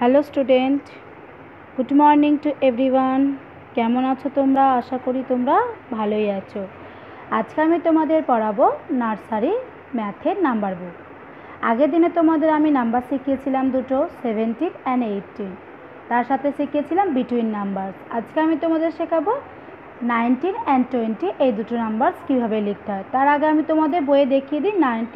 Hello student, good morning to everyone. কেমন আছো তোমরা? আশা করি তোমরা ভালোই আছো। আজকে আমি তোমাদের পড়াবো নার্সারি ম্যাথের নাম্বার বুক। আগের দিনে তোমাদের আমি নাম্বার শিখিয়েছিলাম দুটো, 17 অ্যান্ড 18। তার সাথে শিখিয়েছিলাম বিটুইন নাম্বারস। আজকে আমি তোমাদের শেখাবো 19 অ্যান্ড 20 এই দুটো নাম্বারস কীভাবে লিখতে হয়। তার আগে আমি তোমাদের বইয়ে দেখিয়ে দিই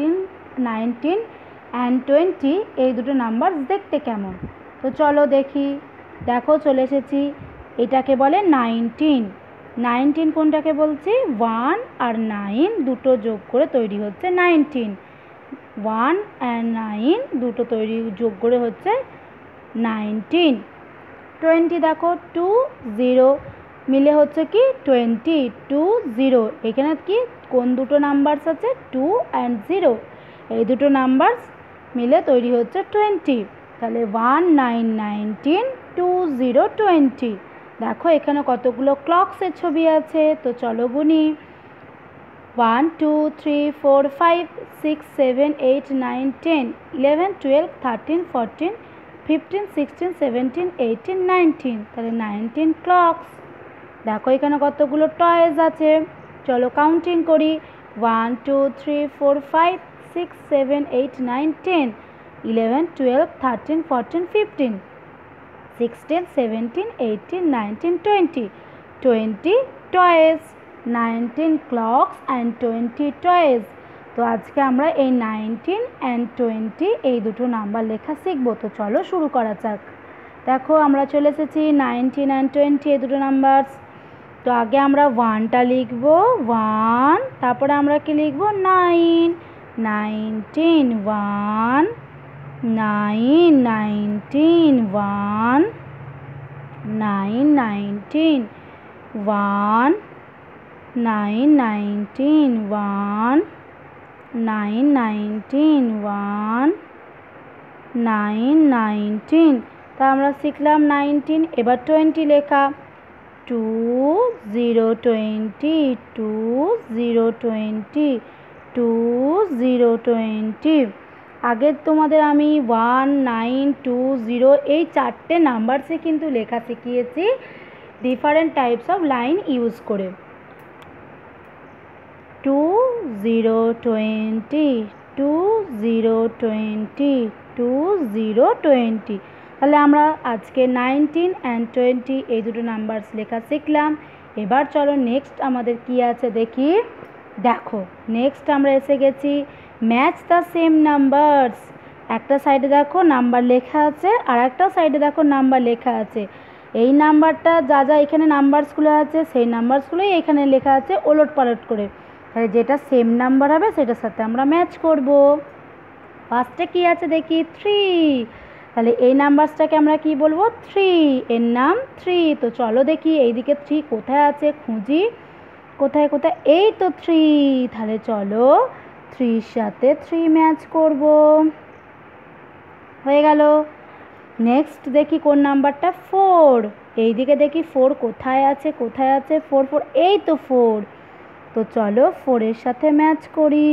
19 অ্যান্ড 20 এই দুটো নাম্বারস দেখতে কেমন। তো চলো দেখি। দেখো চলে এসেছি। এটাকে বলে 19 কোনটাকে বলছি? 1 আর 9 দুটো যোগ করে তৈরি হচ্ছে 19। 1 অ্যান্ড 9 দুটো যোগ করে হচ্ছে 19। 20 দেখো 2 0 মিলে হচ্ছে কি 20, 2 0। এখানে কি কোন দুটো নাম্বারস আছে? 2 অ্যান্ড 0, এই দুটো নাম্বারস মিলে তৈরি হচ্ছে 20। তাহলে 1 9 19, 2 0 20। দেখো এখানে কতগুলো ক্লকসের ছবি আছে, তো চলো গুনি। 1 2 3 4 5 6 7 8 9 10 11 12 13 14 15 16 17 18 19। তাহলে 19 ক্লকস। দেখো এখানে কতগুলো টয়েস আছে, চলো কাউন্টিং করি। 1 2 3 4 5 6 7 8 9 10 11 12 13 14 15 16 17 18 19 20 20 toys, 19 clocks and 20 toys। তো আজকে আমরা এই 19 and 20 এই দুটো নাম্বার লেখা শিখবো। তো চলো শুরু করা যাক। দেখো আমরা চলে এসেছি 19 and 20 এই দুটো নাম্বারস। তো আগে আমরা 1টা লিখবো, 1। তারপরে আমরা কি লিখবো? 9 19 1 9 19 1 9 19 1 9 19 1 9 19 1 9 19। তা আমরা শিখলাম 19। এবার 20 লেখা। 2 0 20 2 0 20 2 0 20। আগে তোমাদের আমি 1 9 2 0 এই চারটে নাম্বারসে কিন্তু লেখা শিখিয়েছি different types of line use করে। 2 0 20 2 0 20 2 0 20। তাহলে আমরা আজকে 19 অ্যান্ড 20 এই দুটো নাম্বারস লেখা শিখলাম। এবার চলো নেক্সট আমাদের কি আছে দেখি। দেখো নেক্সট আমরা এসে গেছি ম্যাচ দ্য সেম নাম্বারস। একটা সাইডে দেখো নাম্বার লেখা আছে, আর একটা সাইডে দেখো নাম্বার লেখা আছে। এই নাম্বারটা যা যা এখানে নাম্বারসগুলো আছে সেই নাম্বারসগুলোই এখানে লেখা আছে ওলট পালট করে। তাহলে যেটা সেম নাম্বার হবে সেটার সাথে আমরা ম্যাচ করব। ফার্স্টে কি আছে দেখি? 3। তাহলে এই নাম্বারসটাকে আমরা কি বলবো? 3। এর নাম 3। তো চলো দেখি এইদিকে 3 কোথায় আছে, খুঁজি। কোথায় কোথায়? এই তো 3। তাহলে চলো 3 সাথে 3 ম্যাচ করব। হয়ে গেল। নেক্সট দেখি কোন নাম্বারটা? 4। এইদিকে দেখি 4 কোথায় আছে, কোথায় আছে? 4 4, এই তো 4। তো চলো 4 এর সাথে ম্যাচ করি।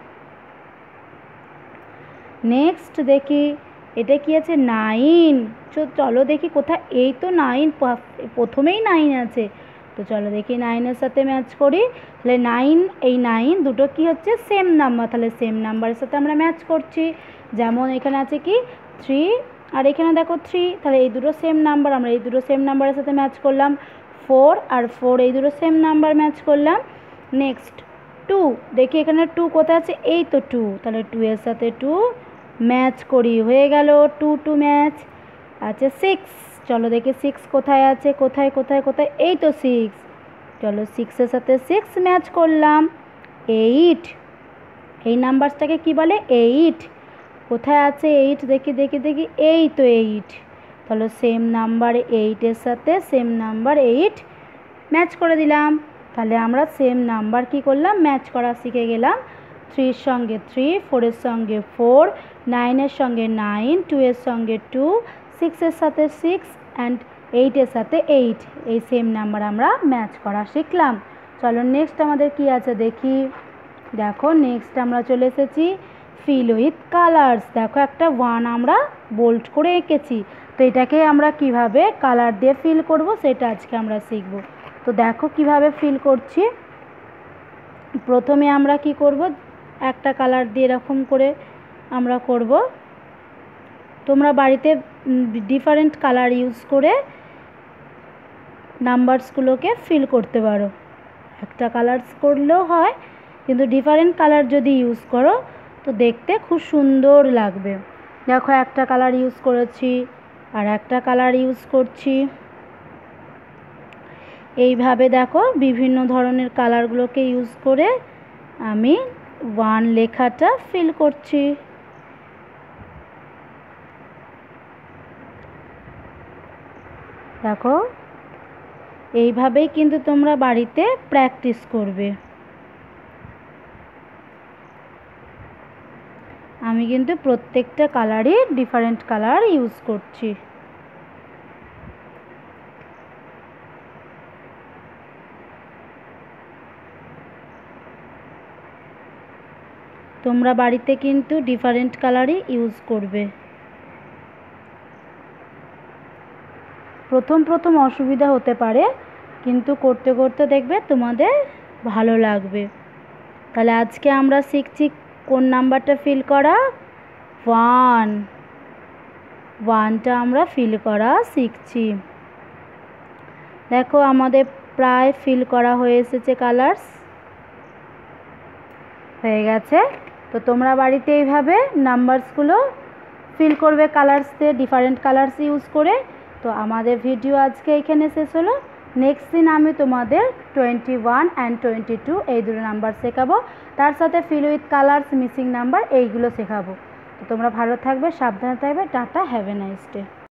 নেক্সট দেখি এটা কি আছে? 9। চলো দেখি কোথায়? এই তো 9, প্রথমেই 9 আছে। তো চলো দেখি 9 এর সাথে ম্যাচ করি। তাহলে 9, এই 9 দুটো কি হচ্ছে? Same number. তাহলে সেম নাম্বারের সাথে আমরা ম্যাচ করছি। যেমন এখানে আছে কি 3, আর এখানে দেখো 3। তাহলে এই দুটো সেম নাম্বার, আমরা এই দুটো সেম নাম্বারের সাথে ম্যাচ করলাম। 4 আর 4 এই দুটো সেম নাম্বার ম্যাচ করলাম। নেক্সট 2, দেখি এখানে 2 কোথায় আছে? এই তো 2। তাহলে 2 এর সাথে 2 ম্যাচ করি। হয়ে গেল 2 2 ম্যাচ। আচ্ছা 6, চলো দেখি 6 কোথায় আছে, কোথায় কোথায় কোথায়? এই তো 6। চলো 6 এর সাথে 6 ম্যাচ করলাম। 8, এই নাম্বারটাকে কি বলে? 8। কোথায় আছে 8? দেখি দেখি দেখি, এই তো 8। তাহলে সেম নাম্বার 8 এর সাথে সেম নাম্বার 8 ম্যাচ করে দিলাম। তাহলে আমরা সেম নাম্বার কি করলাম? ম্যাচ করা শিখে গেলাম। 3 এর সঙ্গে 3, 4 এর সঙ্গে 4, 9 এর সঙ্গে 9, 2 এর সঙ্গে 2, 6 এর সাথে 6 অ্যান্ড 8 এর সাথে 8। এই সেম নাম্বার আমরা ম্যাচ করা শিখলাম। চলো নেক্সট আমাদের কি আছে দেখি। দেখো নেক্সট আমরা চলে এসেছি ফিল উইথ কালার্স। দেখো একটা 1 আমরা বোল্ড করে এঁকেছি, তো এটাকে আমরা কিভাবে কালার দিয়ে ফিল করব সেটা আজকে আমরা শিখব। তো দেখো কিভাবে ফিল করছি। প্রথমে আমরা কি করব, একটা কালার দিয়ে এরকম করে আমরা করব। তোমরা বাড়িতে ডিফারেন্ট কালার ইউজ করে নাম্বারসগুলোকে ফিল করতে পারো। একটা কালার্স করলেও হয়, কিন্তু ডিফারেন্ট কালার যদি ইউজ করো তো দেখতে খুব সুন্দর লাগবে। দেখো একটা কালার ইউজ করেছি, আর একটা কালার ইউজ করছি। এইভাবে দেখো বিভিন্ন ধরনের কালারগুলোকে ইউজ করে আমি 1 লেখাটা ফিল করছি। দেখো এইভাবেই কিন্তু তোমরা বাড়িতে প্র্যাকটিস করবে। আমি কিন্তু প্রত্যেকটা কালারই ডিফারেন্ট কালার ইউজ করছি। তোমরা বাড়িতে কিন্তু ডিফারেন্ট কালারই ইউজ করবে। প্রথম অসুবিধা হতে পারে, কিন্তু করতে করতে দেখবে তোমাদের ভালো লাগবে। তাহলে আজকে আমরা শিখছি কোন নাম্বারটা ফিল করা, 1টা আমরা ফিল করা শিখছি। দেখো আমাদের প্রায় ফিল করা হয়ে এসেছে, কালার্স হয়ে গেছে। তো তোমরা বাড়িতে এইভাবে নাম্বারসগুলো ফিল করবে কালার্স দিয়ে, ডিফারেন্ট কালার্স ইউজ করে। তো আমাদের ভিডিও আজকে এখানে শেষ হলো। নেক্সট দিন আমি তোমাদের 21 and 22 এই দুটো নাম্বার শেখাবো, তার সাথে fill with colours, missing number এইগুলো শেখাবো। তো তোমরা ভালো থাকবে, সাবধানে থাকবে। Tata, have a nice day.